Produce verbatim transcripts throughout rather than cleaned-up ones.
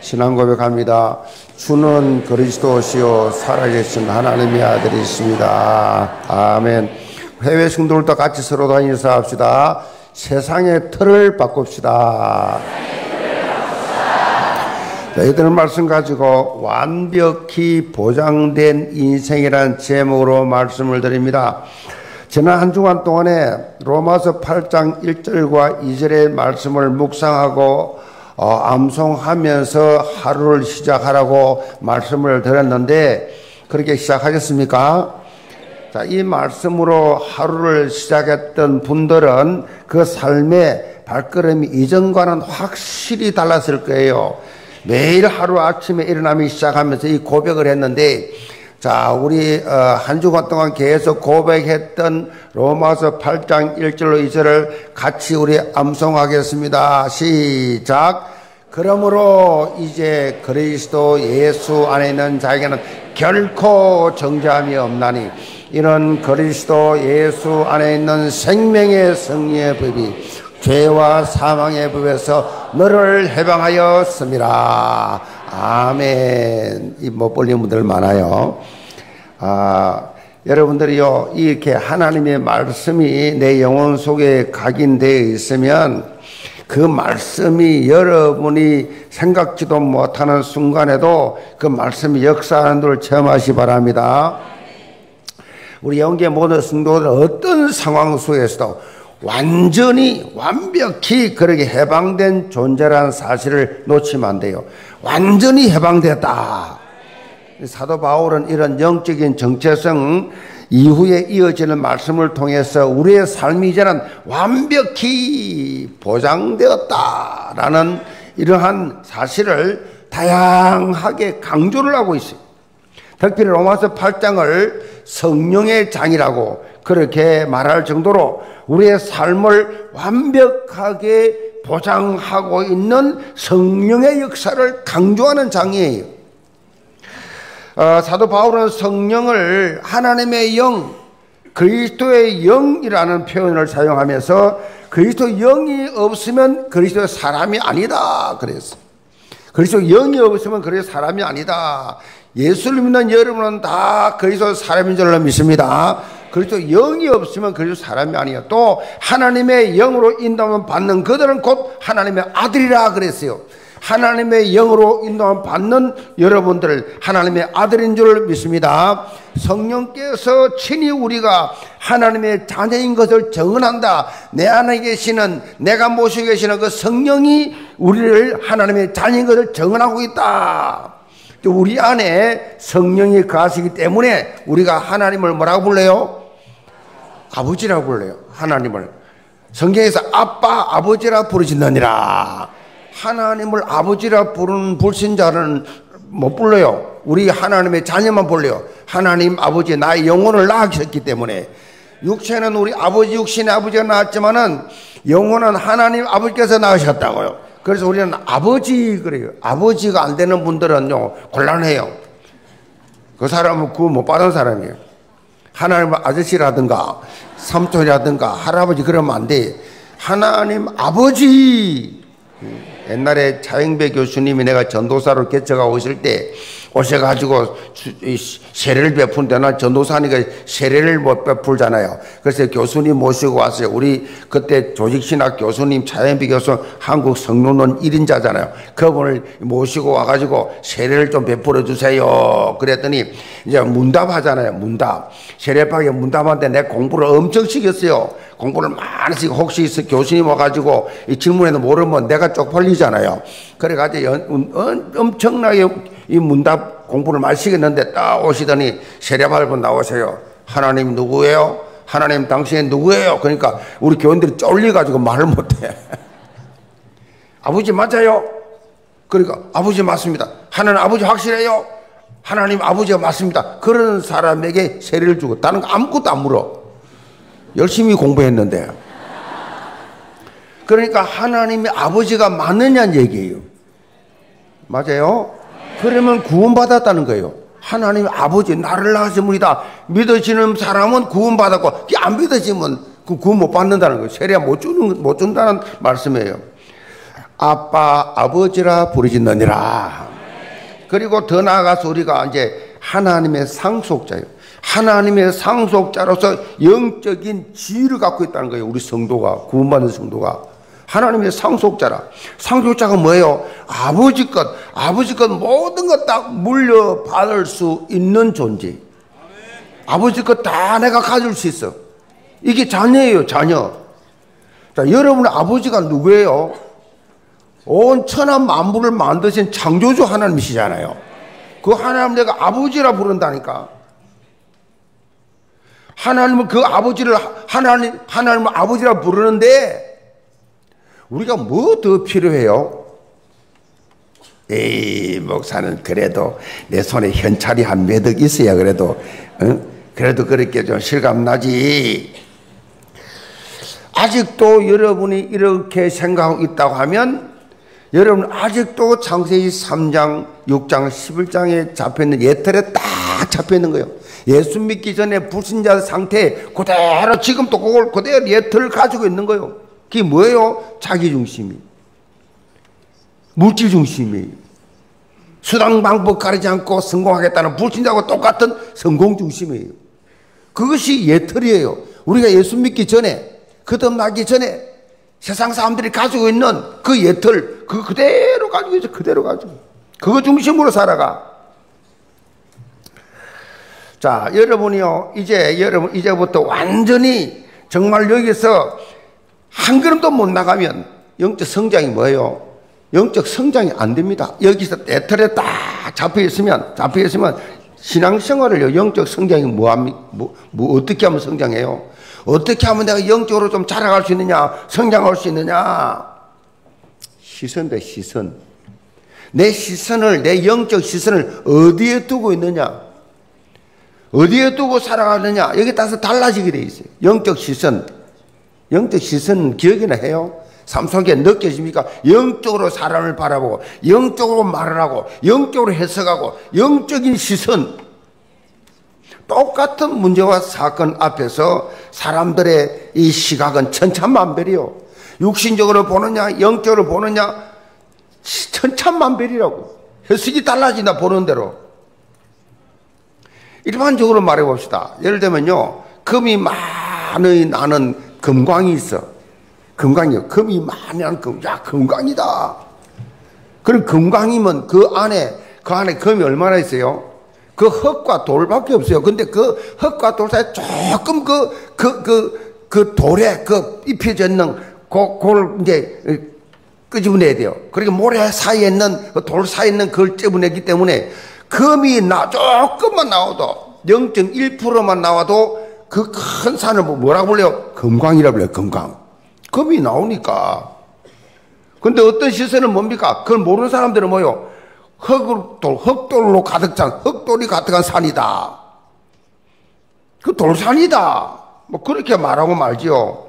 신앙 고백합니다. 주는 그리스도시요 살아계신 하나님의 아들이십니다. 아멘. 해외 성도들도 같이 서로 다 인사합시다. 세상의 틀을 바꿉시다. 이들 말씀 가지고 완벽히 보장된 인생이라는 제목으로 말씀을 드립니다. 지난 한 주간 동안에 로마서 팔 장 일 절과 이 절의 말씀을 묵상하고 어, 암송하면서 하루를 시작하라고 말씀을 드렸는데 그렇게 시작하겠습니까? 자, 이 말씀으로 하루를 시작했던 분들은 그 삶의 발걸음이 이전과는 확실히 달랐을 거예요. 매일 하루 아침에 일어나면 시작하면서 이 고백을 했는데, 자, 우리 어, 한 주간 동안 계속 고백했던 로마서 팔 장 일 절로 이 절을 같이 우리 암송하겠습니다. 시작. 그러므로 이제 그리스도 예수 안에 있는 자에게는 결코 정죄함이 없나니 이는 그리스도 예수 안에 있는 생명의 승리의 법이 죄와 사망의 법에서 너를 해방하였습니다. 아멘. 이 못 볼린 분들 많아요. 아, 여러분들이요, 이렇게 하나님의 말씀이 내 영혼 속에 각인되어 있으면 그 말씀이 여러분이 생각지도 못하는 순간에도 그 말씀이 역사하는 걸 체험하시 바랍니다. 우리 영계 모든 성도들 어떤 상황 속에서도 완전히 완벽히 그렇게 해방된 존재라는 사실을 놓치면 안 돼요. 완전히 해방됐다. 사도 바울은 이런 영적인 정체성 이후에 이어지는 말씀을 통해서 우리의 삶이 이제는 완벽히 보장되었다라는 이러한 사실을 다양하게 강조를 하고 있어요. 특별히 로마서 팔 장을 성령의 장이라고 그렇게 말할 정도로 우리의 삶을 완벽하게 보장하고 있는 성령의 역사를 강조하는 장이에요. 어, 사도 바울은 성령을 하나님의 영, 그리스도의 영이라는 표현을 사용하면서 그리스도 영이 없으면 그리스도의 사람이 아니다 그랬어요. 그리스도 영이 없으면 그리스도 사람이 아니다. 예수를 믿는 여러분은 다 그리스도 사람인 줄로 믿습니다. 그리스도 영이 없으면 그리스도 사람이 아니에요. 또 하나님의 영으로 인도함을 받는 그들은 곧 하나님의 아들이라 그랬어요. 하나님의 영으로 인도함을 받는 여러분들 하나님의 아들인 줄 믿습니다. 성령께서 친히 우리가 하나님의 자녀인 것을 증언한다. 내 안에 계시는, 내가 모시고 계시는 그 성령이 우리를 하나님의 자녀인 것을 증언하고 있다. 우리 안에 성령이 거하시기 때문에 우리가 하나님을 뭐라고 불러요? 아버지라고 불러요. 하나님을 성경에서 아빠 아버지라 부르신다니라. 하나님을 아버지라 부르는 불신자는 못 불러요. 우리 하나님의 자녀만 불러요. 하나님 아버지 나의 영혼을 낳으셨기 때문에. 육체는 우리 아버지 육신의 아버지가 낳았지만은 영혼은 하나님 아버지께서 낳으셨다고요. 그래서 우리는 아버지 그래요. 아버지가 안 되는 분들은요 곤란해요. 그 사람은 구원 못 받은 사람이에요. 하나님 아저씨라든가 삼촌이라든가 할아버지 그러면 안 돼. 하나님 아버지. 옛날에 차영배 교수님이 내가 전도사로 개척하고 오실 때 오셔가지고 세례를 베푼데 나 전도사니까 세례를 못 베풀잖아요. 그래서 교수님 모시고 왔어요. 우리 그때 조직신학 교수님 차영배 교수 한국 성론론 일 인자잖아요. 그분을 모시고 와가지고 세례를 좀 베풀어 주세요. 그랬더니 이제 문답하잖아요. 문답. 세례파에 문답하는데 내 공부를 엄청 시켰어요. 공부를 많이 시키고 혹시 교수님 와가지고 이 질문에도 모르면 내가 쪽팔리잖아요. 그래가지고 엄청나게 이 문답 공부를 많이 시켰는데 딱 오시더니 세례받고 나오세요. 하나님 누구예요? 하나님 당신이 누구예요? 그러니까 우리 교인들이 쫄려가지고 말을 못해. 아버지 맞아요? 그러니까 아버지 맞습니다. 하나님 아버지 확실해요? 하나님 아버지가 맞습니다. 그런 사람에게 세례를 주고 다른 거 아무것도 안 물어. 열심히 공부했는데. 그러니까 하나님의 아버지가 맞느냐는 얘기예요. 맞아요? 그러면 구원받았다는 거예요. 하나님 아버지 나를 낳으신 분이다. 믿어지는 사람은 구원받았고 안 믿어지면 그 구원 못 받는다는 거예요. 세례 못 주는 못 준다는 말씀이에요. 아빠, 아버지라 부르짖느니라. 그리고 더 나아가서 우리가 이제 하나님의 상속자예요. 하나님의 상속자로서 영적인 지위를 갖고 있다는 거예요. 우리 성도가, 구원받은 성도가. 하나님의 상속자라. 상속자가 뭐예요? 아버지 것, 아버지 것 모든 것 다 물려받을 수 있는 존재. 아버지 것 다 내가 가질 수 있어. 이게 자녀예요, 자녀. 자, 여러분의 아버지가 누구예요? 온 천하 만물을 만드신 창조주 하나님이시잖아요. 그 하나님 내가 아버지라 부른다니까. 하나님은 그 아버지를 하나님 하나님을 아버지라 부르는데 우리가 뭐 더 필요해요? 에이, 목사는 그래도 내 손에 현찰이 한 몇 억 있어야 그래도 응? 그래도 그렇게 좀 실감나지. 아직도 여러분이 이렇게 생각하고 있다고 하면 여러분 아직도 창세기 삼 장, 육 장, 십일 장에 잡혀있는 예틀에 딱 잡혀있는 거예요. 예수 믿기 전에 불신자 상태 그대로 지금도 그걸 그대로 예틀을 가지고 있는 거예요. 그게 뭐예요? 자기중심이, 물질중심이, 수단 방법 가리지 않고 성공하겠다는 불신자하고 똑같은 성공중심이에요. 그것이 예틀이에요. 우리가 예수 믿기 전에, 거듭나기 전에 세상 사람들이 가지고 있는 그 예틀, 그 그대로 가지고 있어. 그대로 가지고. 그거 중심으로 살아가. 자, 여러분이요, 이제, 여러분, 이제부터 완전히 정말 여기서 한 걸음도 못 나가면 영적 성장이 뭐예요? 영적 성장이 안 됩니다. 여기서 예틀에 딱 잡혀 있으면, 잡혀 있으면 신앙생활을요, 영적 성장이 뭐합니까? 뭐, 뭐, 어떻게 하면 성장해요? 어떻게 하면 내가 영적으로 좀 자라갈 수 있느냐, 성장할 수 있느냐? 시선 대 시선. 내 시선을, 내 영적 시선을 어디에 두고 있느냐? 어디에 두고 살아가느냐? 여기에 따라서 달라지게 돼 있어요. 영적 시선. 영적 시선 기억이나 해요? 삶 속에 느껴집니까? 영적으로 사람을 바라보고, 영적으로 말을 하고, 영적으로 해석하고, 영적인 시선. 똑같은 문제와 사건 앞에서 사람들의 이 시각은 천차만별이요. 육신적으로 보느냐, 영적으로 보느냐, 천차만별이라고. 해석이 달라진다, 보는 대로. 일반적으로 말해봅시다. 예를 들면요, 금이 많이 나는 금광이 있어. 금광이요. 금이 많이 나는 금, 야, 금광이다. 그럼 금광이면 그 안에, 그 안에 금이 얼마나 있어요? 그 흙과 돌밖에 없어요. 근데 그 흙과 돌 사이에 조금 그, 그, 그, 그 돌에 그 입혀져 있는 그, 그걸 이제 끄집어내야 돼요. 그러니까 모래 사이에 있는, 그 돌 사이에 있는 그걸 찝어내기 때문에 금이 나, 조금만 나와도 영 점 일 퍼센트만 나와도 그 큰 산을 뭐라고 불러요? 금광이라고 불러요. 금광. 금이 나오니까. 근데 어떤 시선은 뭡니까? 그걸 모르는 사람들은 뭐요? 흙돌, 흙돌로 가득 찬, 흙돌이 가득한 산이다. 그 돌산이다. 뭐 그렇게 말하고 말지요.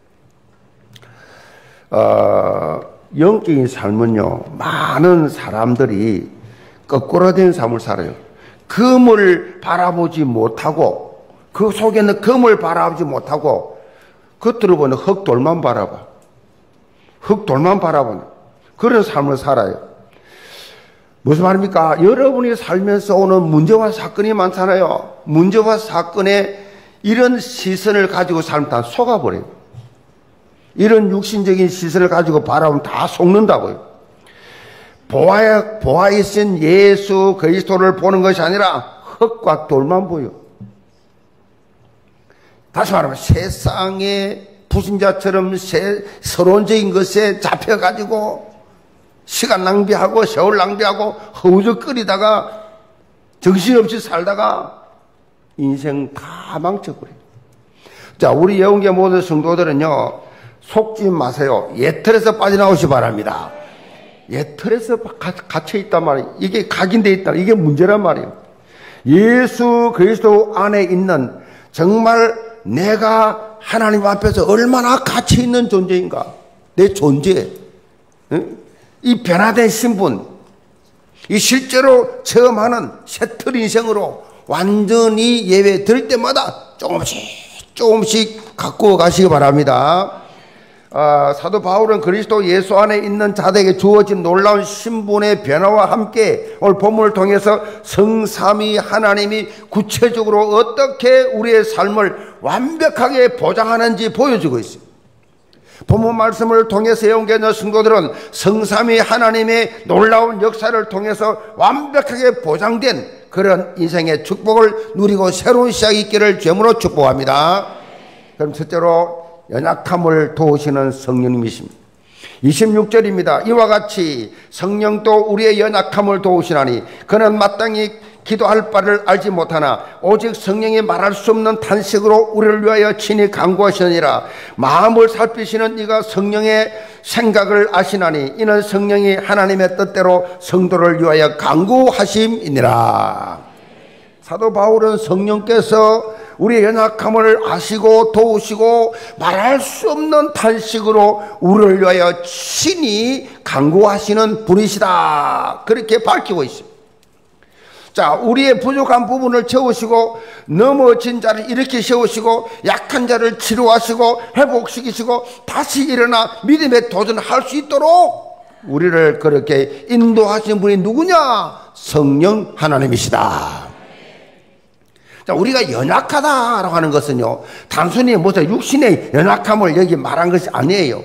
어, 영적인 삶은요, 많은 사람들이 거꾸로 된 삶을 살아요. 금을 바라보지 못하고, 그 속에는 금을 바라보지 못하고, 겉으로 보는 흙돌만 바라봐. 흙돌만 바라보는 그런 삶을 살아요. 무슨 말입니까? 여러분이 살면서 오는 문제와 사건이 많잖아요. 문제와 사건에 이런 시선을 가지고 살면 다 속아버려요. 이런 육신적인 시선을 가지고 바라보면 다 속는다고요. 보아, 보아이신 예수 그리스도를 보는 것이 아니라 흙과 돌만 보여. 다시 말하면 세상의 불신자처럼 세, 서론적인 것에 잡혀가지고 시간 낭비하고 세월 낭비하고 허우적거리다가 정신없이 살다가 인생 다 망쳐버려요. 자, 우리 예언계 모든 성도들은요, 속지 마세요. 옛틀에서 빠져나오시 바랍니다. 옛틀에서 갇혀있단 말이에요. 이게 각인되어 있다. 이게 문제란 말이에요. 예수 그리스도 안에 있는 정말 내가 하나님 앞에서 얼마나 가치있는 존재인가. 내 존재. 응? 이 변화된 신분, 이 실제로 체험하는 새틀 인생으로 완전히 예배 들 때마다 조금씩 조금씩 갖고 가시기 바랍니다. 어, 사도 바울은 그리스도 예수 안에 있는 자들에게 주어진 놀라운 신분의 변화와 함께 오늘 본문을 통해서 성삼위 하나님이 구체적으로 어떻게 우리의 삶을 완벽하게 보장하는지 보여주고 있습니다. 본문 말씀을 통해서 예언계는 성도들은 성삼위 하나님의 놀라운 역사를 통해서 완벽하게 보장된 그런 인생의 축복을 누리고 새로운 시작이 있기를 주님으로 축복합니다. 그럼 첫째로 연약함을 도우시는 성령님이십니다. 이십육 절입니다. 이와 같이 성령도 우리의 연약함을 도우시나니 그는 마땅히 기도할 바를 알지 못하나 오직 성령이 말할 수 없는 탄식으로 우리를 위하여 친히 간구하시느니라. 마음을 살피시는 이가 성령의 생각을 아시나니 이는 성령이 하나님의 뜻대로 성도를 위하여 간구하심이니라. 사도 바울은 성령께서 우리의 연약함을 아시고 도우시고 말할 수 없는 탄식으로 우리를 위하여 친히 간구하시는 분이시다, 그렇게 밝히고 있습니다. 자, 우리의 부족한 부분을 채우시고 넘어진 자를 일으켜 세우시고 약한 자를 치료하시고 회복시키시고 다시 일어나 믿음에 도전할 수 있도록 우리를 그렇게 인도하신 분이 누구냐? 성령 하나님이시다. 자, 우리가 연약하다라고 하는 것은요, 단순히 무슨 육신의 연약함을 여기 말한 것이 아니에요.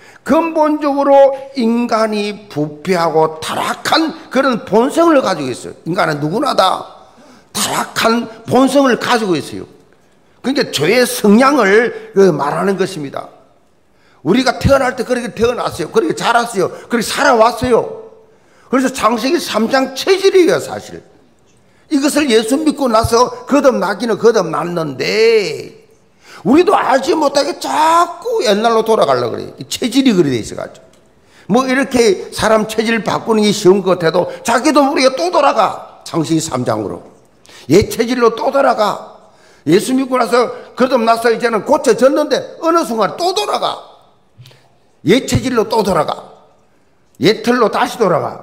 근본적으로 인간이 부패하고 타락한 그런 본성을 가지고 있어요. 인간은 누구나 다 타락한 본성을 가지고 있어요. 그러니까 죄의 성향을 말하는 것입니다. 우리가 태어날 때 그렇게 태어났어요. 그렇게 자랐어요. 그렇게 살아왔어요. 그래서 창세기 삼 장 체질이에요, 사실. 이것을 예수 믿고 나서 거듭나기는 거듭났는데 우리도 알지 못하게 자꾸 옛날로 돌아가려고 그래요. 체질이 그리 돼 있어가지고. 뭐 이렇게 사람 체질 바꾸는 게 쉬운 것 같아도 자기도 모르게 또 돌아가. 창세기 삼 장으로. 옛 체질로 또 돌아가. 예수 믿고 나서 거듭나서 이제는 고쳐졌는데 어느 순간 또 돌아가. 옛 체질로 또 돌아가. 옛 틀로 다시 돌아가.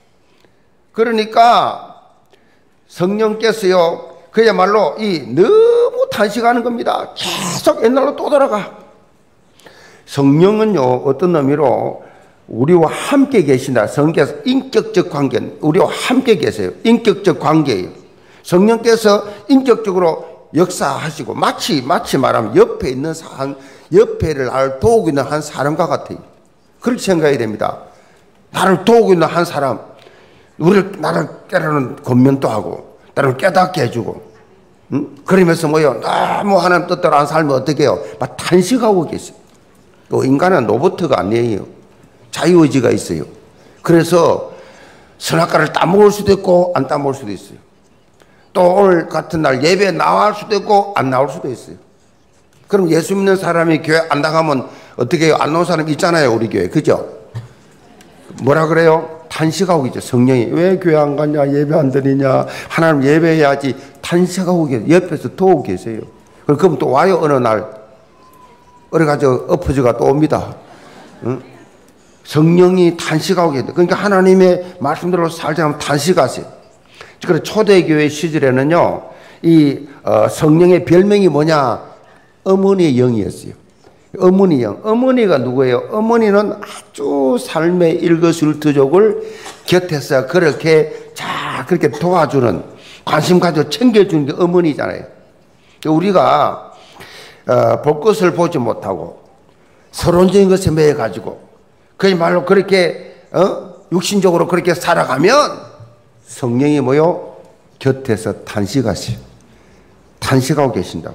그러니까 성령께서요, 그야말로 이 너무 탄식하는 겁니다. 계속 옛날로 또 돌아가. 성령은요, 어떤 의미로 우리와 함께 계신다. 성령께서 인격적 관계, 우리와 함께 계세요. 인격적 관계예요. 성령께서 인격적으로 역사하시고 마치 마치 말하면 옆에 있는 사람, 옆에를 나를 도우고 있는 한 사람과 같아요. 그렇게 생각해야 됩니다. 나를 도우고 있는 한 사람, 우리를 나를 깨라는 권면도 하고 나를 깨닫게 해주고, 응? 그러면서 뭐요? 너무 하나님 뜻대로 안 살면 어떻게 해요? 막 탄식하고 계세요. 또 인간은 로봇가 아니에요. 자유의지가 있어요. 그래서 선악과를 따먹을 수도 있고 안 따먹을 수도 있어요. 또 오늘 같은 날 예배에 나올 수도 있고 안 나올 수도 있어요. 그럼 예수 믿는 사람이 교회 안 나가면 어떻게 해요? 안 나온 사람 있잖아요, 우리 교회. 그죠? 뭐라 그래요? 탄식하고 있죠. 성령이 왜 교회 안 가냐, 예배 안 드리냐, 하나님 예배해야지. 탄식하고 계세요. 옆에서 도우고 계세요. 그럼 또 와요, 어느 날. 그래가지고 엎어져가 또 옵니다. 응? 성령이 탄식하고 계세요. 그러니까 하나님의 말씀대로 살자면 탄식하세요. 그래서 초대교회 시절에는요, 이 어, 성령의 별명이 뭐냐? 어머니의 영이었어요. 어머니 영. 어머니가 누구예요? 어머니는 아주 삶의 일거수일투족을 곁에서 그렇게 잘 그렇게 도와주는, 관심 가지고 챙겨주는 게 어머니잖아요. 우리가 어, 볼 것을 보지 못하고 서론적인 것에 매여가지고 그야말로 그렇게 어? 육신적으로 그렇게 살아가면 성령이 뭐요? 곁에서 탄식하세요. 탄식하고 계신다고.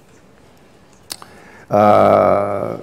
어,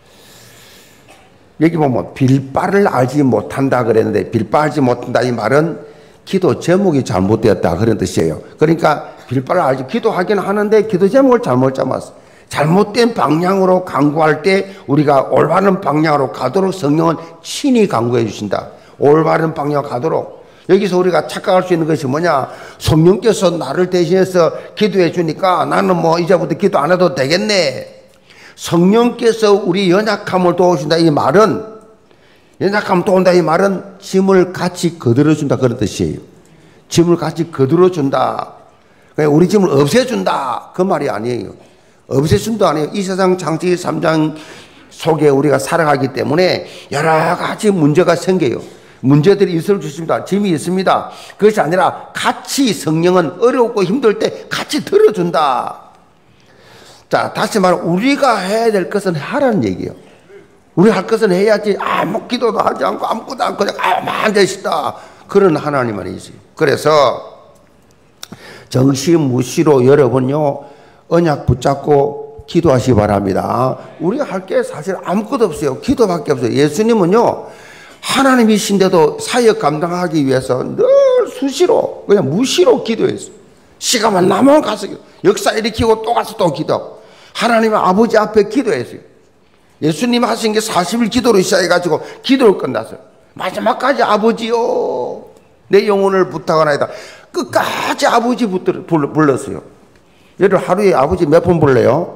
여기 보면 빌바를 알지 못한다 그랬는데, 빌바 알지 못한다 이 말은 기도 제목이 잘못되었다 그런 뜻이에요. 그러니까 빌바를 알지, 기도하긴 하는데 기도 제목을 잘못 잡았어. 잘못된 방향으로 간구할 때 우리가 올바른 방향으로 가도록 성령은 친히 간구해 주신다. 올바른 방향으로 가도록. 여기서 우리가 착각할 수 있는 것이 뭐냐? 성령께서 나를 대신해서 기도해 주니까 나는 뭐 이제부터 기도 안 해도 되겠네. 성령께서 우리 연약함을 도우신다 이 말은, 연약함을 도운다 이 말은 짐을 같이 거들어준다 그런 뜻이에요. 짐을 같이 거들어준다. 우리 짐을 없애준다 그 말이 아니에요. 없애준다 아니에요. 이 세상 창세기 삼 장 속에 우리가 살아가기 때문에 여러 가지 문제가 생겨요. 문제들이 있을 수 있습니다. 짐이 있습니다. 그것이 아니라 같이 성령은 어렵고 힘들 때 같이 들어준다. 자, 다시 말해 우리가 해야 될 것은 하라는 얘기예요. 우리 할 것은 해야지. 아무 기도도 하지 않고 아무것도 안 그냥 가만히 계시다. 그런 하나님만 있어요. 그래서 정시무시로 여러분요 언약 붙잡고 기도하시기 바랍니다. 우리가 할 게 사실 아무것도 없어요. 기도밖에 없어요. 예수님은요 하나님이신데도 사역 감당하기 위해서 늘 수시로 그냥 무시로 기도했어요. 시간만 남으면 가서 역사 일으키고 또 가서 또 기도. 하나님 아버지 앞에 기도했어요. 예수님 하신 게 사십 일 기도로 시작해가지고 기도를 끝났어요. 마지막까지 아버지요 내 영혼을 부탁하나이다. 끝까지 아버지 불렀어요. 여러분 하루에 아버지 몇 번 불러요?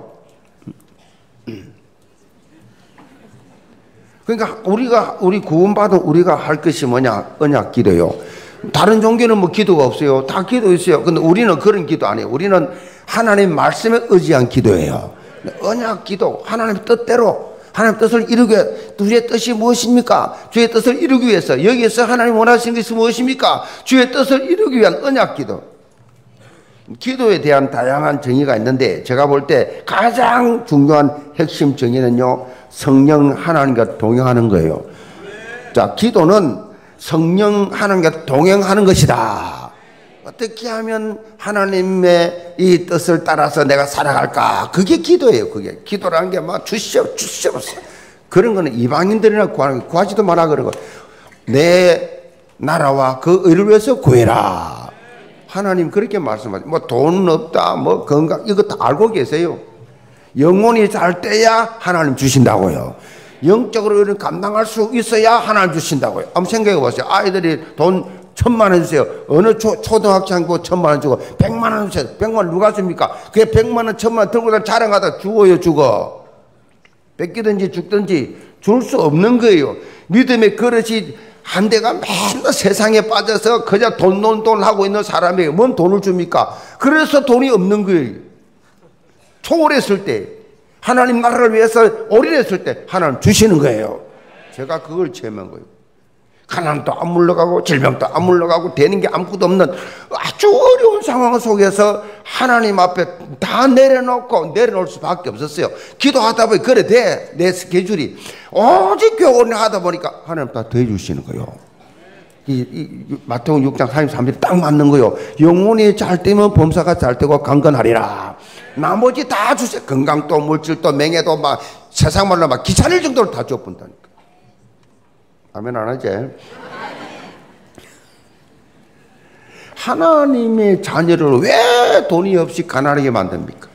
그러니까 우리가 우리 구원받은 우리가 할 것이 뭐냐? 언약 기도요. 다른 종교는 뭐 기도가 없어요. 다 기도 있어요. 근데 우리는 그런 기도 안 해요. 우리는 하나님 말씀에 의지한 기도예요. 언약 기도, 하나님 뜻대로 하나님 뜻을 이루기 위해 주의 뜻이 무엇입니까? 주의 뜻을 이루기 위해서 여기에서 하나님 원하시는 것이 무엇입니까? 주의 뜻을 이루기 위한 언약 기도. 기도에 대한 다양한 정의가 있는데 제가 볼 때 가장 중요한 핵심 정의는요 성령 하나님과 동행하는 거예요. 자, 기도는 성령 하나님과 동행하는 것이다. 어떻게 하면 하나님의 이 뜻을 따라서 내가 살아갈까? 그게 기도예요. 그게 기도라는 게 막 주시오 주시오 그런 거는 이방인들이나 구하는 구하지도 마라 그런 거. 내 나라와 그 의를 위해서 구해라. 하나님 그렇게 말씀하죠. 뭐 돈 없다, 뭐 건강 이거 다 알고 계세요. 영혼이 잘 때야 하나님 주신다고요. 영적으로 감당할 수 있어야 하나님 주신다고요. 한번 생각해 보세요. 아이들이 돈 천만 원 주세요. 어느 초, 초등학생고 천만 원 주고 백만 원 주세요. 백만 원 누가 줍니까? 그게 백만 원, 천만 원 들고 다 자랑하다 죽어요, 죽어. 뺏기든지 죽든지 줄 수 없는 거예요. 믿음의 그릇이 한 대가 맨날 세상에 빠져서 그저 돈, 돈, 돈 하고 있는 사람에게 뭔 돈을 줍니까? 그래서 돈이 없는 거예요. 초월했을 때, 하나님 나라를 위해서 올인했을 때 하나님 주시는 거예요. 제가 그걸 체험한 거예요. 가난도 안 물러가고 질병도 안 물러가고 되는 게 아무것도 없는 아주 어려운 상황 속에서 하나님 앞에 다 내려놓고 내려놓을 수밖에 없었어요. 기도하다 보니 그래 돼. 내 스케줄이 오직 교훈을 하다 보니까 하나님 다 더해 주시는 거예요. 이, 이 마태복음 육 장 삼십삼 절에 딱 맞는 거예요. 영혼이 잘 되면 범사가 잘 되고 강건하리라. 나머지 다 주세요. 건강도 물질도 명예도 막 세상 말로 막 귀찮을 정도로 다 줘본다니까. 아멘 안 하지? 하나님의 자녀를 왜 돈이 없이 가난하게 만듭니까?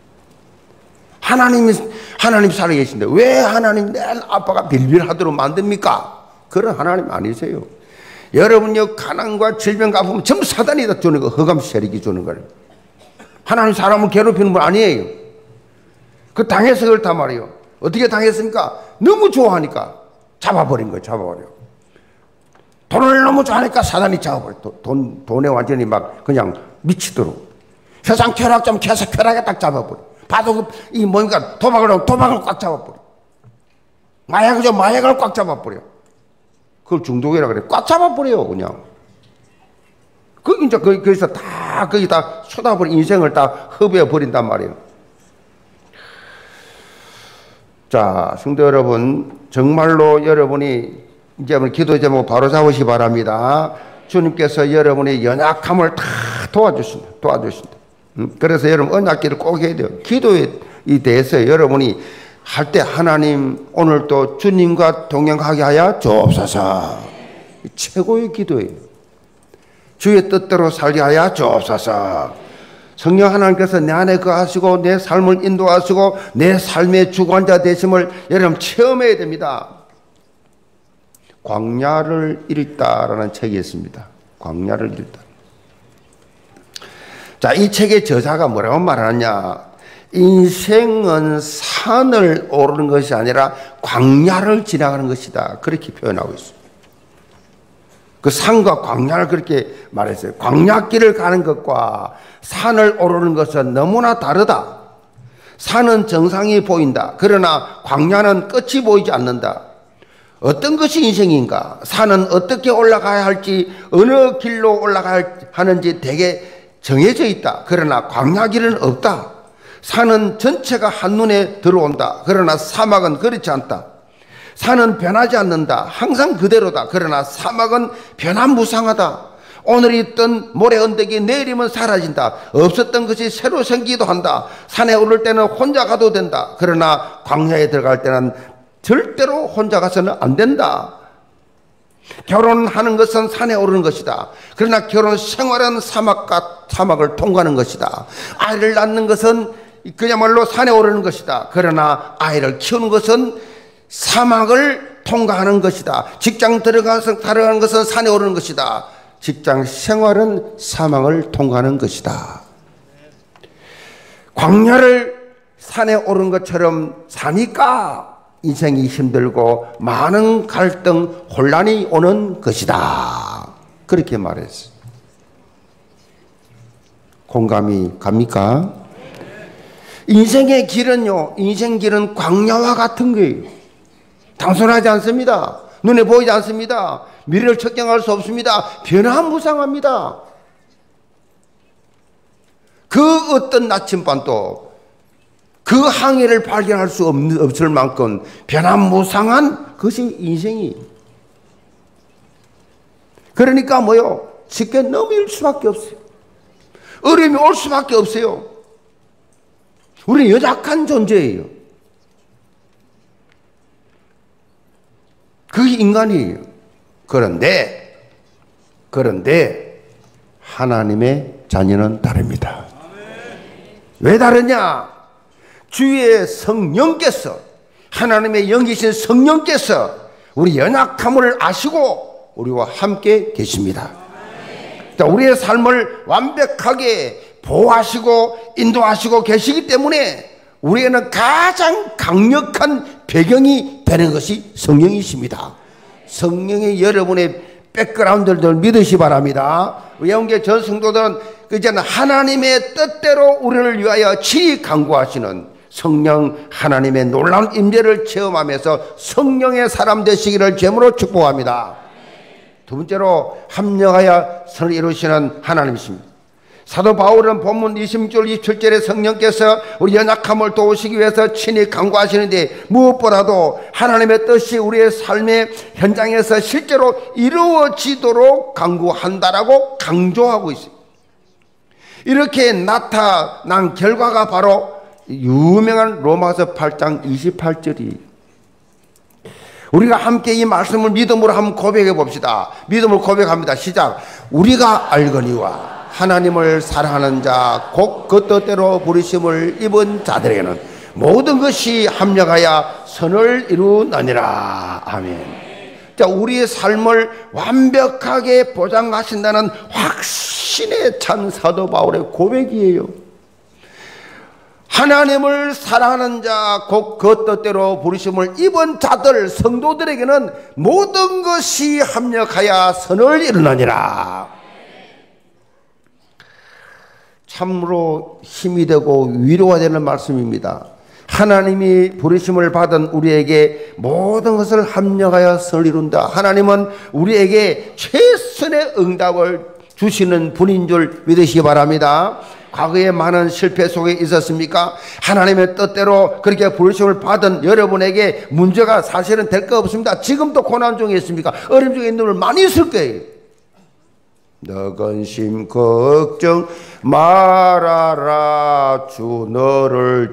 하나님이 하나님 살아계신데 왜 하나님 내 아빠가 빌빌하도록 만듭니까? 그런 하나님 아니세요. 여러분요 가난과 질병과 아픔은 전부 사단이 다 주는 거, 흑암 세력이 주는 거예요. 하나님 사람을 괴롭히는 분 아니에요. 그 당해서 그렇단 말이에요. 어떻게 당했습니까? 너무 좋아하니까 잡아버린 거예요. 잡아버려. 돈을 너무 좋아하니까 사단이 잡아버려. 돈, 돈에 완전히 막 그냥 미치도록. 세상 쾌락 좀 계속 쾌락에 딱 잡아버려. 봐도 이 뭔가 도박을 하면 도박을 꽉 잡아버려. 마약을 좀 마약을 꽉 잡아버려. 그걸 중독이라 그래. 꽉 잡아버려요, 그냥. 그, 이제, 거기서 다, 거기 다 쏟아버린 인생을 다 허비해버린단 말이에요. 자, 성도 여러분, 정말로 여러분이 이제 기도 제목 바로 잡으시기 바랍니다. 주님께서 여러분의 연약함을 다 도와주신다. 도와주신다. 음? 그래서 여러분 언약기를 꼭 해야 돼요. 기도에 대해서 여러분이 할 때 하나님 오늘도 주님과 동행하게 하여 주옵소서. 최고의 기도예요. 주의 뜻대로 살게 하여 주옵소서. 성령 하나님께서 내 안에 거하시고 내 삶을 인도하시고 내 삶의 주관자 되심을 여러분 체험해야 됩니다. 광야를 잃다라는 책이 있습니다. 광야를 잃다. 자, 이 책의 저자가 뭐라고 말하느냐? 인생은 산을 오르는 것이 아니라 광야를 지나가는 것이다. 그렇게 표현하고 있습니다. 그 산과 광야를 그렇게 말했어요. 광야길을 가는 것과 산을 오르는 것은 너무나 다르다. 산은 정상이 보인다. 그러나 광야는 끝이 보이지 않는다. 어떤 것이 인생인가? 산은 어떻게 올라가야 할지, 어느 길로 올라가야 하는지 되게 정해져 있다. 그러나 광야 길은 없다. 산은 전체가 한눈에 들어온다. 그러나 사막은 그렇지 않다. 산은 변하지 않는다. 항상 그대로다. 그러나 사막은 변화무쌍하다. 오늘 있던 모래 언덕이 내일이면 사라진다. 없었던 것이 새로 생기기도 한다. 산에 오를 때는 혼자 가도 된다. 그러나 광야에 들어갈 때는 절대로 혼자 가서는 안 된다. 결혼하는 것은 산에 오르는 것이다. 그러나 결혼 생활은 사막과 사막을 통과하는 것이다. 아이를 낳는 것은 그야말로 산에 오르는 것이다. 그러나 아이를 키우는 것은 사막을 통과하는 것이다. 직장 들어가서 들어가는 것은 산에 오르는 것이다. 직장 생활은 사막을 통과하는 것이다. 광야를 산에 오른 것처럼 사니까 인생이 힘들고 많은 갈등, 혼란이 오는 것이다. 그렇게 말했어요. 공감이 갑니까? 인생의 길은요, 인생 길은 광야와 같은 거예요. 단순하지 않습니다. 눈에 보이지 않습니다. 미래를 측정할 수 없습니다. 변화무쌍합니다. 그 어떤 나침반도 그 항해를 발견할 수 없는, 없을 만큼 변화무쌍한 것이 인생이. 그러니까 뭐요? 쉽게 넘어질 수밖에 없어요. 어려움이 올 수밖에 없어요. 우리는 연약한 존재예요. 그 인간이에요. 그런데 그런데 하나님의 자녀는 다릅니다. 왜 다르냐? 주의 성령께서, 하나님의 영이신 성령께서 우리 연약함을 아시고 우리와 함께 계십니다. 우리의 삶을 완벽하게 보호하시고 인도하시고 계시기 때문에 우리에게는 가장 강력한 배경이 되는 것이 성령이십니다. 성령이 여러분의 백그라운드를 믿으시 바랍니다. 영계 전 성도들은 이제는 하나님의 뜻대로 우리를 위하여 친히 강구하시는 성령 하나님의 놀라운 임재를 체험하면서 성령의 사람 되시기를 제물로 축복합니다. 두 번째로 합력하여 선을 이루시는 하나님이십니다. 사도 바울은 본문 이십 절 이십칠 절에 성령께서 우리 연약함을 도우시기 위해서 친히 강구하시는데 무엇보다도 하나님의 뜻이 우리의 삶의 현장에서 실제로 이루어지도록 강구한다라고 강조하고 있어요. 이렇게 나타난 결과가 바로 유명한 로마서 팔 장 이십팔 절이에요. 우리가 함께 이 말씀을 믿음으로 한번 고백해 봅시다. 믿음으로 고백합니다. 시작. 우리가 알거니와 하나님을 사랑하는 자 곧 그 뜻대로 부르심을 입은 자들에게는 모든 것이 합력하여 선을 이루느니라. 아멘. 자, 우리의 삶을 완벽하게 보장하신다는 확신에 찬 사도 바울의 고백이에요. 하나님을 사랑하는 자 곧 그 뜻대로 부르심을 입은 자들, 성도들에게는 모든 것이 합력하여 선을 이루느니라. 참으로 힘이 되고 위로가 되는 말씀입니다. 하나님이 부르심을 받은 우리에게 모든 것을 합력하여 선을 이룬다. 하나님은 우리에게 최선의 응답을 주시는 분인 줄 믿으시기 바랍니다. 과거에 많은 실패 속에 있었습니까? 하나님의 뜻대로 그렇게 부르심을 받은 여러분에게 문제가 사실은 될 거 없습니다. 지금도 고난 중에 있습니까? 어려움 중에 있는 분 많이 있을 거예요. 너 근심 걱정 말아라 주 너를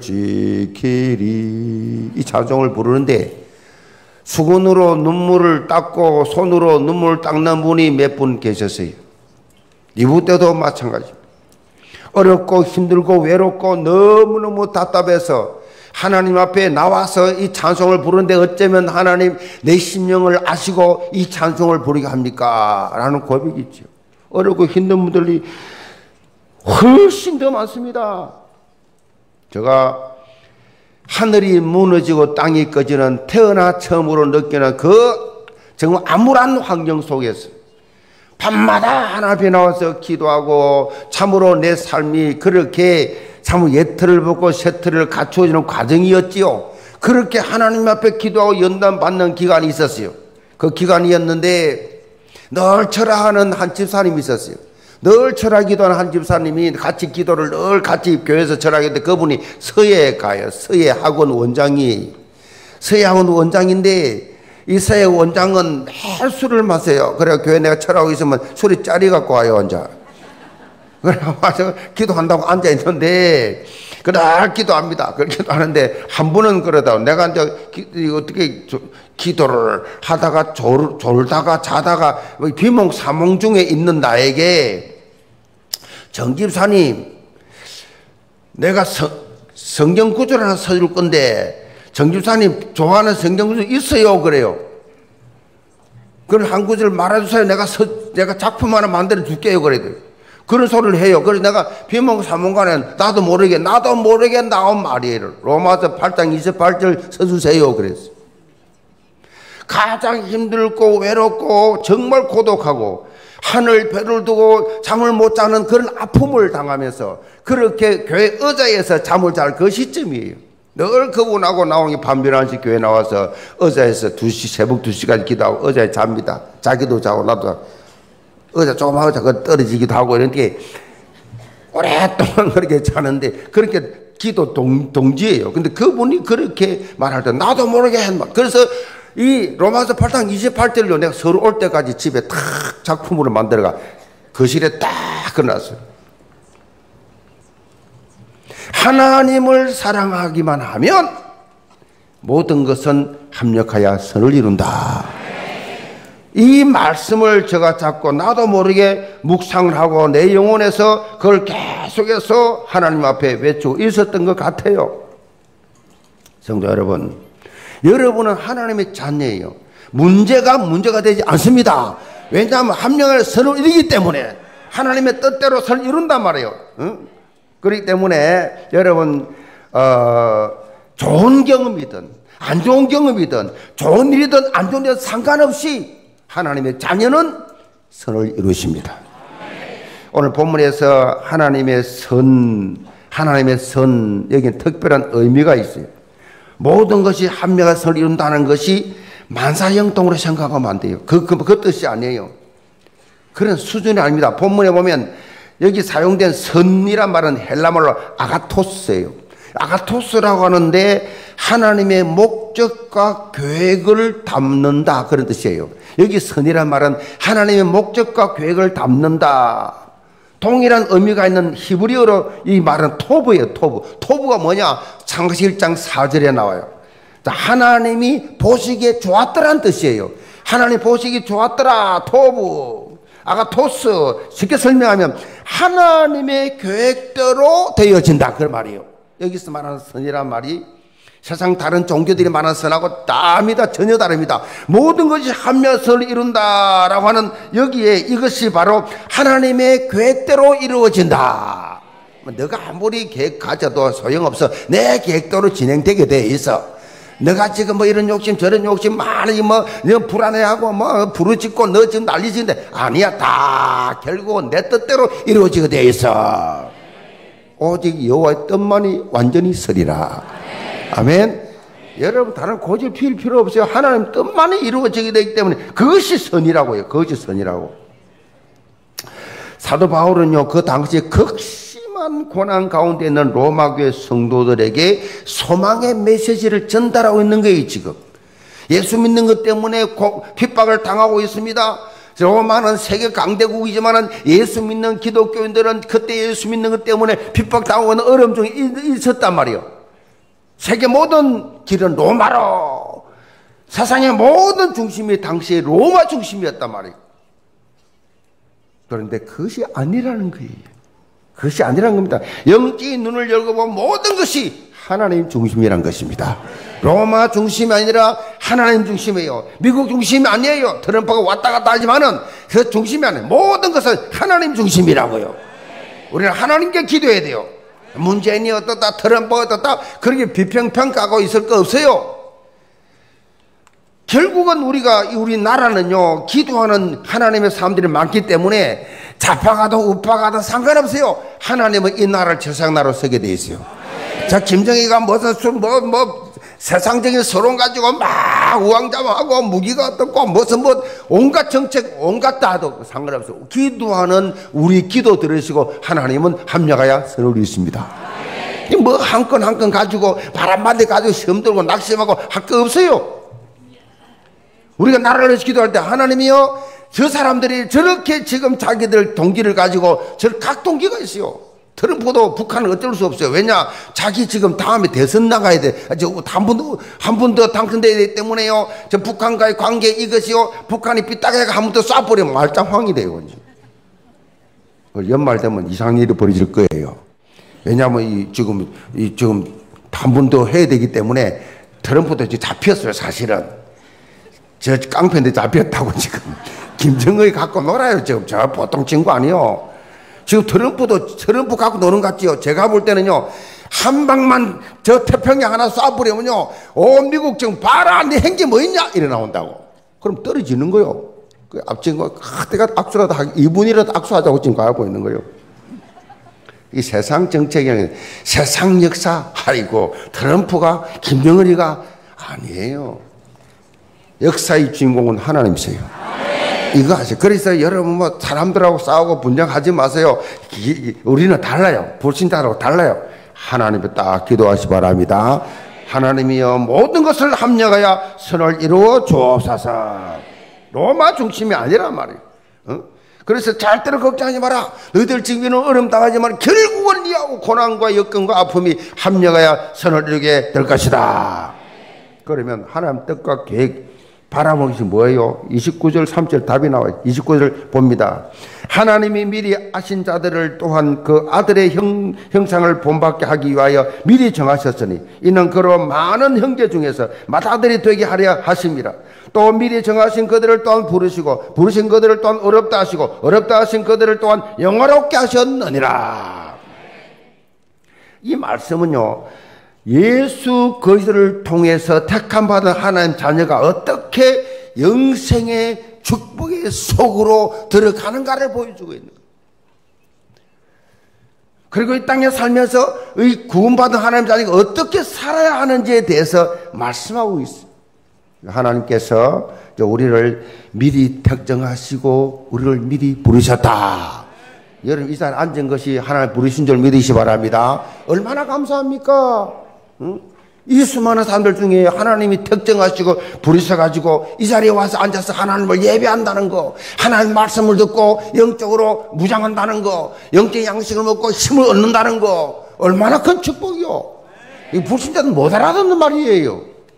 지키리. 이 찬송을 부르는데 수건으로 눈물을 닦고 손으로 눈물을 닦는 분이 몇 분 계셨어요. 이분 때도 마찬가지입니다. 어렵고 힘들고 외롭고 너무너무 답답해서 하나님 앞에 나와서 이 찬송을 부르는데 어쩌면 하나님 내 심령을 아시고 이 찬송을 부르게 합니까? 라는 고백이 있죠. 어렵고 힘든 분들이 훨씬 더 많습니다. 제가 하늘이 무너지고 땅이 꺼지는 태어나 처음으로 느끼는 그 정말 암울한 환경 속에서 밤마다 하나님 앞에 나와서 기도하고 참으로 내 삶이 그렇게 참 예틀을 벗고 쇠틀을 갖추어지는 과정이었지요. 그렇게 하나님 앞에 기도하고 연단 받는 기간이 있었어요. 그 기간이었는데 늘 철학하는 한 집사님이 있었어요. 늘 철학 기도하는 한 집사님이 같이 기도를 늘 같이 교회에서 철학했는데 그분이 서예 가요. 서예 학원 원장이. 서예 학원 원장인데 이 서예 원장은 매일 술을 마세요. 그래 교회 내가 철학하고 있으면 술이 짜리 갖고 와요 혼자. 그래 와서 기도한다고 앉아 있는데 그날 기도합니다. 그렇게 기도하는데 한 분은 그러다 내가 이제 기, 어떻게 기도를 하다가 졸, 졸다가 자다가 비몽사몽 중에 있는 나에게 정 집사님 내가 성, 성경 구절 하나 써줄 건데 정 집사님 좋아하는 성경 구절 있어요 그래요. 그걸 한 구절 말해주세요. 내가 서, 내가 작품 하나 만들어 줄게요 그래요. 그런 소리를 해요. 그래서 내가 비몽사몽간에 나도 모르게 나도 모르게 나온 말이에요. 로마서 팔 장 이십팔 절 써주세요 그랬어요. 가장 힘들고 외롭고 정말 고독하고 하늘 별을 두고 잠을 못 자는 그런 아픔을 당하면서 그렇게 교회 의자에서 잠을 잘 그 시점이에요. 늘 그분하고 나오기 밤 열한 시 교회 나와서 의자에서 두 시 새벽 두 시까지 기도하고 의자에 잡니다. 자기도 자고 나도 자고. 의자 조그만 의자 떨어지기도 하고 이렇게 오랫동안 그렇게 자는데 그렇게 기도 동, 동지예요. 근데 그분이 그렇게 말할 때 나도 모르게 했나. 그래서 이 로마서 팔 장 이십팔 절로 내가 서울 올 때까지 집에 탁 작품으로 만들어가 거실에 딱 그려놨어요. 하나님을 사랑하기만 하면 모든 것은 합력하여 선을 이룬다. 이 말씀을 제가 잡고 나도 모르게 묵상을 하고 내 영혼에서 그걸 계속해서 하나님 앞에 외치고 있었던 것 같아요. 성도 여러분, 여러분은 하나님의 자녀예요. 문제가 문제가 되지 않습니다. 왜냐하면 합력을 선을 이루기 때문에 하나님의 뜻대로 선을 이룬단 말이에요. 응? 그렇기 때문에 여러분 어, 좋은 경험이든 안 좋은 경험이든 좋은 일이든 안 좋은 일이든 상관없이 하나님의 자녀는 선을 이루십니다. 오늘 본문에서 하나님의 선, 하나님의 선, 여기는 특별한 의미가 있어요. 모든 것이 합력한 선을 이룬다는 것이 만사형통으로 생각하면 안 돼요. 그, 그, 그 뜻이 아니에요. 그런 수준이 아닙니다. 본문에 보면 여기 사용된 선이란 말은 헬라말로 아가토스예요. 아가토스라고 하는데 하나님의 목적과 계획을 담는다 그런 뜻이에요. 여기 선이란 말은 하나님의 목적과 계획을 담는다. 동일한 의미가 있는 히브리어로 이 말은 토브예요. 토브. 토브가 뭐냐? 창세기 일 장 사 절에 나와요. 하나님이 보시기에 좋았더란 뜻이에요. 하나님 보시기 좋았더라. 토브. 아가토스. 쉽게 설명하면 하나님의 계획대로 되어진다 그 말이에요. 여기서 말하는 선이란 말이 세상 다른 종교들이 말하는 선하고 다릅니다. 전혀 다릅니다. 모든 것이 합력선을 이룬다라고 하는 여기에 이것이 바로 하나님의 계획대로 이루어진다. 너가 아무리 계획 가져도 소용없어. 내 계획대로 진행되게 돼 있어. 너가 지금 뭐 이런 욕심 저런 욕심 많이 뭐 불안해하고 뭐 부르짖고 너 지금 난리지는데 아니야. 다 결국은 내 뜻대로 이루어지게 돼 있어. 오직 여호와의 뜻만이 완전히 서리라. 아멘. 여러분 다른 고집 피울 필요 없어요. 하나님 뜻만이 이루어지게 되기 때문에 그것이 선이라고요. 그것이 선이라고. 사도 바울은요 그 당시에 극심한 고난 가운데 있는 로마 교회 성도들에게 소망의 메시지를 전달하고 있는 거예요. 지금 예수 믿는 것 때문에 핍박을 당하고 있습니다. 로마는 세계 강대국이지만 예수 믿는 기독교인들은 그때 예수 믿는 것 때문에 핍박당하고 있는 어려움 중에 있었단 말이에요. 세계 모든 길은 로마로. 세상의 모든 중심이 당시에 로마 중심이었단 말이에요. 그런데 그것이 아니라는 거예요. 그것이 아니라는 겁니다. 영적인 눈을 열고 보면 모든 것이 하나님 중심이란 것입니다. 로마 중심이 아니라 하나님 중심이에요. 미국 중심이 아니에요. 트럼프가 왔다 갔다 하지만은 그 중심이 아니에요. 모든 것은 하나님 중심이라고요. 우리는 하나님께 기도해야 돼요. 문재인이 어떻다 트럼프가 어떻다 그렇게 비평평가하고 있을 거 없어요. 결국은 우리가 우리 나라는요 기도하는 하나님의 사람들이 많기 때문에 좌파가도 우파가도 상관없어요. 하나님은 이 나라를 최상나라로 서게 돼 있어요. 자, 김정희가 무슨 뭐, 뭐, 세상적인 서론 가지고 막 우왕좌왕하고 무기가 어떻고 무슨 뭐 온갖 정책 온갖 다 해도 상관없어요. 기도하는 우리 기도 들으시고 하나님은 합력하여 선을 이루십니다. 뭐 한 건 한 건 가지고 바람만대 가지고 시험 들고 낙심하고 할 거 없어요. 우리가 나라를 위해서 기도할 때 하나님이요, 저 사람들이 저렇게 지금 자기들 동기를 가지고 저 각 동기가 있어요. 트럼프도 북한은 어쩔 수 없어요. 왜냐? 자기 지금 다음에 대선 나가야 돼. 한 번 더, 한 번 더 당선돼야 되기 때문에요. 저 북한과의 관계 이것이요. 북한이 삐딱하게 한 번 더 쏴버리면 말짱황이 돼요. 연말 되면 이상한 일이 벌어질 거예요. 왜냐하면 이 지금, 이 지금 한 번 더 해야 되기 때문에 트럼프도 지금 잡혔어요. 사실은. 저 깡패인데 잡혔다고 지금. 김정은이 갖고 놀아요. 지금 저 보통 친구 아니요. 지금 트럼프도 트럼프 갖고 노는 것 같지요. 제가 볼 때는요, 한 방만 저 태평양 하나 쏴버리면요, 오 미국 지금 봐라, 네 행기 뭐 있냐 이래 나온다고. 그럼 떨어지는 거요. 그 앞진 거, 아, 내가 악수라도 하기 이 분이라도 악수하자고 지금 가고 있는 거요. 이 세상 정책이 세상 역사 아니고 트럼프가 김정은이가 아니에요. 역사의 주인공은 하나님이세요. 이거 아세요? 그래서 여러분 뭐 사람들하고 싸우고 분쟁하지 마세요. 이, 우리는 달라요. 불신자하고 달라요. 하나님께 딱 기도하시 바랍니다. 하나님이여 모든 것을 합력하여 선을 이루어 주옵소서. 로마 중심이 아니란 말이에요. 어? 그래서 절대로 걱정하지 마라. 너희들 지금은 어려움 당하지만 결국은 니하고 고난과 역경과 아픔이 합력하여 선을 이루게 될 것이다. 그러면 하나님 뜻과 계획 바라본 것이 뭐예요? 이십구 절 삼 절 답이 나와요. 이십구 절 봅니다. 하나님이 미리 아신 자들을 또한 그 아들의 형, 형상을 본받게 하기 위하여 미리 정하셨으니 이는 그로 많은 형제 중에서 맏아들이 되게 하려 하심이라. 또 미리 정하신 그들을 또한 부르시고 부르신 그들을 또한 어렵다 하시고 어렵다 하신 그들을 또한 영화롭게 하셨느니라. 이 말씀은요, 예수 그리스도를 통해서 택함 받은 하나님 자녀가 어떻게 영생의 축복의 속으로 들어가는가를 보여주고 있는 거예요. 그리고 이 땅에 살면서 이 구원받은 하나님 자녀가 어떻게 살아야 하는지에 대해서 말씀하고 있어요. 하나님께서 우리를 미리 택정하시고 우리를 미리 부르셨다. 여러분 이 자리에 앉은 것이 하나님 부르신 줄 믿으시기 바랍니다. 얼마나 감사합니까? 응? 이 수많은 사람들 중에 하나님이 특정하시고 부르셔가지고 이 자리에 와서 앉아서 하나님을 예배한다는 거, 하나님 말씀을 듣고 영적으로 무장한다는 거, 영적 양식을 먹고 힘을 얻는다는 거, 얼마나 큰 축복이요. 이 불신자는 못 알아듣는 말이에요.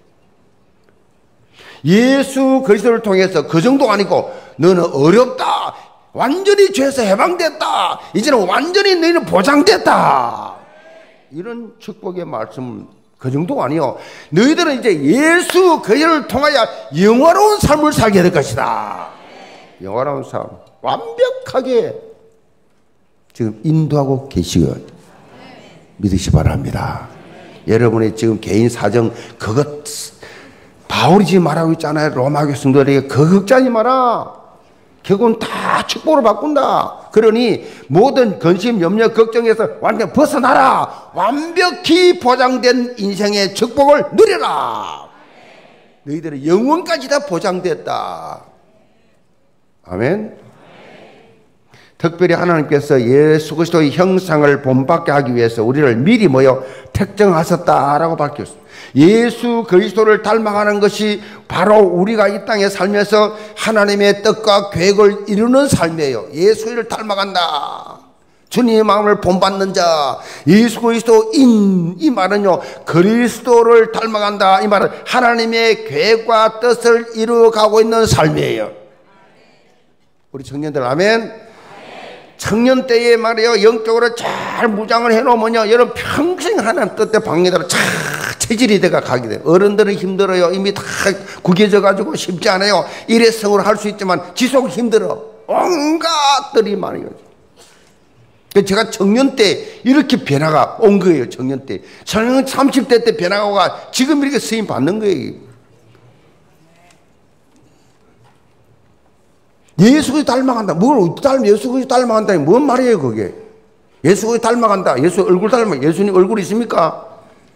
예수 그리스도를 통해서 그 정도가 아니고 너는 어렵다, 완전히 죄에서 해방됐다, 이제는 완전히 너희는 보장됐다, 이런 축복의 말씀, 그 정도가 아니요. 너희들은 이제 예수 그리스도를 통하여 영화로운 삶을 살게 될 것이다. 영화로운 삶, 완벽하게 지금 인도하고 계시고 믿으시 바랍니다. 여러분의 지금 개인 사정, 그것 바울이 지금 말하고 있잖아요. 로마 교회 성도들에게 그거 걱정하지 마라. 결국은 다 축복으로 바꾼다. 그러니 모든 근심, 염려, 걱정에서 완전 벗어나라. 완벽히 보장된 인생의 축복을 누려라. 너희들의 영혼까지 다 보장됐다. 아멘. 특별히 하나님께서 예수 그리스도의 형상을 본받게 하기 위해서 우리를 미리 뭐요? 택정하셨다라고 밝혔습니다. 예수 그리스도를 닮아가는 것이 바로 우리가 이 땅에 살면서 하나님의 뜻과 계획을 이루는 삶이에요. 예수를 닮아간다. 주님의 마음을 본받는 자, 예수 그리스도인, 이 말은요, 그리스도를 닮아간다. 이 말은 하나님의 계획과 뜻을 이루어가고 있는 삶이에요. 우리 청년들 아멘. 청년 때에 말이에요, 영적으로 잘 무장을 해놓으면요, 여러분 평생 하나님 뜻대 방해대로 잘 체질이 돼가 가게 돼요. 어른들은 힘들어요. 이미 다 구겨져 가지고 쉽지 않아요. 일회성으로 할 수 있지만 지속 힘들어. 온갖 들이 많아요. 제가 청년 때 이렇게 변화가 온 거예요. 청년 때. 청년 삼십 대 때 변화가 오가 지금 이렇게 쓰임 받는 거예요. 예수 그리스도 닮아간다. 뭘 닮 예수 그리스도 닮아간다니 뭔 말이에요 그게? 예수 그리스도 닮아간다. 예수 얼굴 닮아. 예수님 얼굴 있습니까?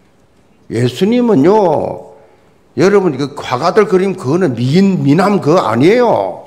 예수님은요, 여러분 그 화가들 그림 그거는 민 미남 그거 아니에요.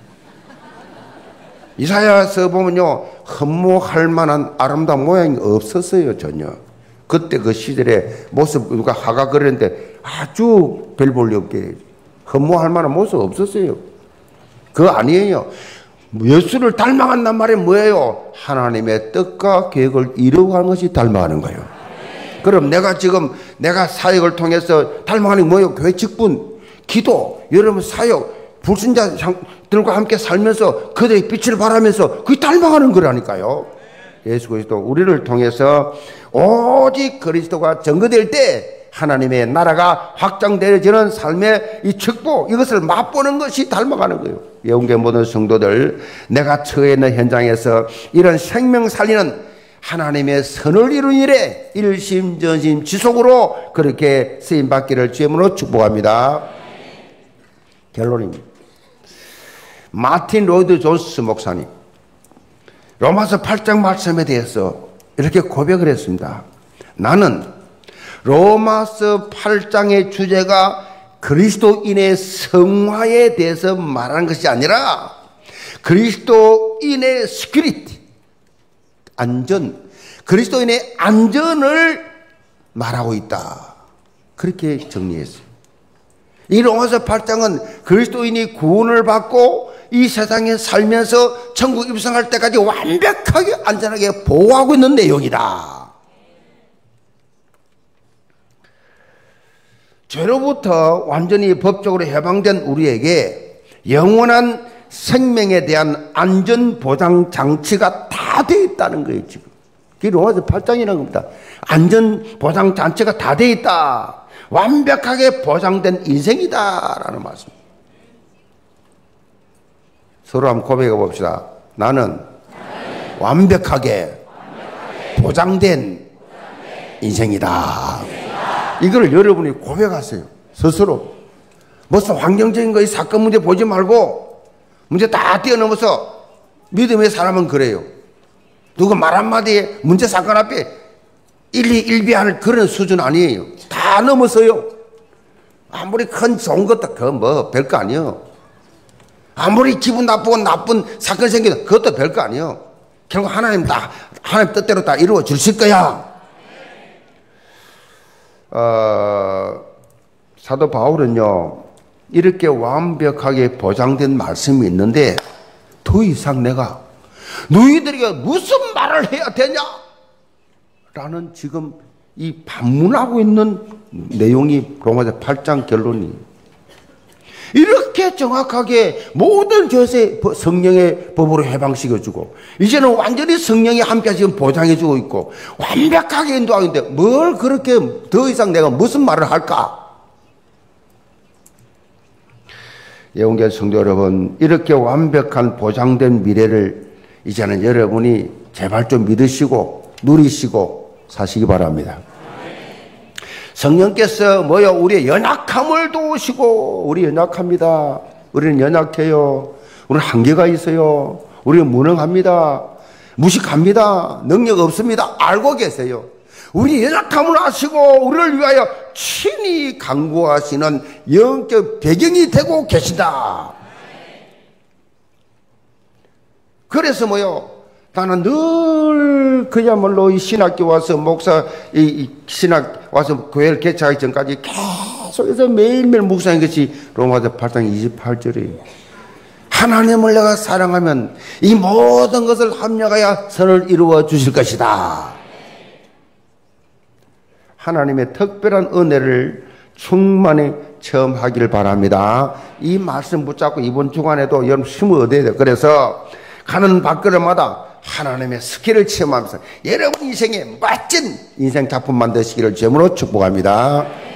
이사야서 보면요, 흠모할 만한 아름다운 모양이 없었어요 전혀. 그때 그 시절에 모습 누가 화가 그렸는데 아주 별 볼일 없게 흠모할 만한 모습 없었어요. 그거 아니에요. 예수를 닮아간단 말이 뭐예요? 하나님의 뜻과 계획을 이루어가는 것이 닮아가는 거예요. 그럼 내가 지금 내가 사역을 통해서 닮아가는 게 뭐예요? 교회 직분, 기도, 여러분 사역, 불신자들과 함께 살면서 그들의 빛을 발하면서 그게 닮아가는 거라니까요. 예수 그리스도 우리를 통해서 오직 그리스도가 증거될 때 하나님의 나라가 확장되어지는 삶의 이 축복, 이것을 맛보는 것이 닮아가는 거예요. 예언계 모든 성도들, 내가 처해 있는 현장에서 이런 생명 살리는 하나님의 선을 이룬 일에 일심전심 지속으로 그렇게 쓰임받기를 주님으로 축복합니다. 결론입니다. 마틴 로이드 존스 목사님, 로마서 팔 장 말씀에 대해서 이렇게 고백을 했습니다. 나는 로마서 팔 장의 주제가 그리스도인의 성화에 대해서 말하는 것이 아니라 그리스도인의 스피리트, 안전, 그리스도인의 안전을 말하고 있다. 그렇게 정리했어요. 이 로마서 팔 장은 그리스도인이 구원을 받고 이 세상에 살면서 천국 입성할 때까지 완벽하게 안전하게 보호하고 있는 내용이다. 죄로부터 완전히 법적으로 해방된 우리에게 영원한 생명에 대한 안전보장 장치가 다 되어 있다는 거예요, 지금. 그게 로마서 팔 장이라는 겁니다. 안전보장 장치가 다 되어 있다. 완벽하게 보장된 인생이다라는 말씀. 서로 한번 고백해 봅시다. 나는 완벽하게 보장된 인생이다. 이걸 여러분이 고백하세요. 스스로. 무슨 환경적인 거에 사건 문제 보지 말고 문제 다 뛰어넘어서 믿음의 사람은 그래요. 누구 말 한마디에 문제 사건 앞에 일리 일비하는 그런 수준 아니에요. 다 넘어서요. 아무리 큰 좋은 것도 그거 뭐 별거 아니에요. 아무리 기분 나쁘고 나쁜 사건 생기도 그것도 별거 아니에요. 결국 하나님 다 하나님 뜻대로 다 이루어 주실 거야. 어, 사도 바울은요, 이렇게 완벽하게 보장된 말씀이 있는데 더 이상 내가 너희들에게 무슨 말을 해야 되냐? 라는 지금 이 반문하고 있는 내용이 로마서 팔 장 결론이에요. 이렇게 정확하게 모든 죄세 성령의 법으로 해방시켜주고 이제는 완전히 성령이 함께 지금 보장해주고 있고 완벽하게 인도하고 있는데 뭘 그렇게 더 이상 내가 무슨 말을 할까? 예언계 성도 여러분, 이렇게 완벽한 보장된 미래를 이제는 여러분이 제발 좀 믿으시고 누리시고 사시기 바랍니다. 성령께서 뭐요? 우리의 연약함을 도우시고, 우리 연약합니다. 우리는 연약해요. 우리는 한계가 있어요. 우리는 무능합니다. 무식합니다. 능력 없습니다. 알고 계세요. 우리 연약함을 아시고 우리를 위하여 친히 강구하시는 영적 배경이 되고 계시다. 그래서 뭐요? 나는 늘 그야말로 이 신학교 와서 목사 이, 이 신학 와서 교회를 개척하기 전까지 계속해서 매일매일 묵상한 것이 로마서 팔 장 이십팔 절이에요. 하나님을 내가 사랑하면 이 모든 것을 합력하여 선을 이루어 주실 것이다. 하나님의 특별한 은혜를 충만히 체험하기를 바랍니다. 이 말씀 붙잡고 이번 주간에도 여러분 힘을 얻어야 돼요. 그래서 가는 발걸음마다 하나님의 스킬을 체험하면서 여러분 인생에 멋진 인생 작품 만드시기를 주님으로 축복합니다.